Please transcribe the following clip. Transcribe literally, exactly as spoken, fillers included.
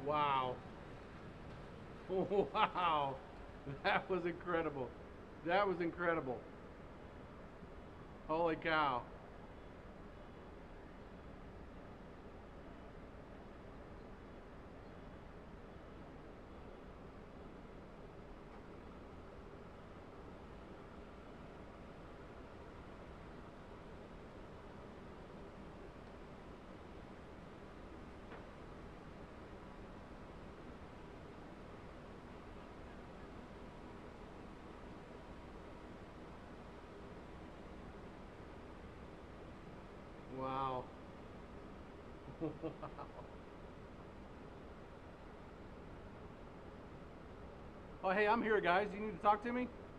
Wow. Wow. That was incredible. That was incredible. Holy cow. Wow. Oh, hey, I'm here, guys. You need to talk to me?